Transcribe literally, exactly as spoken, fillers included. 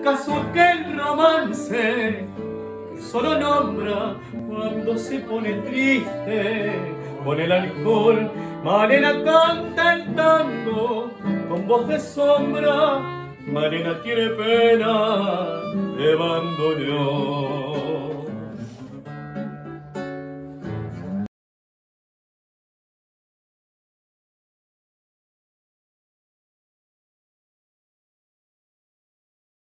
¿Acaso aquel romance solo nombra cuando se pone triste? Con el alcohol, Malena canta el tango con voz de sombra. Malena tiene pena de bandoneón.